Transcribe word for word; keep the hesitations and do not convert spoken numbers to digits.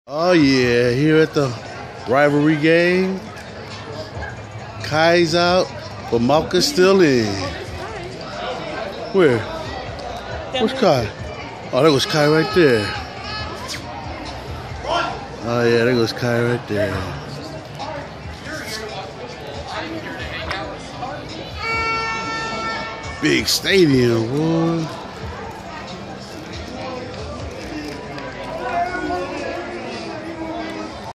Oh yeah, here at the rivalry game. Kai's out, but Malka's still in. Where? Where's Kai? Oh, there goes Kai right there. Oh yeah, there goes Kai right there. Big stadium, boy.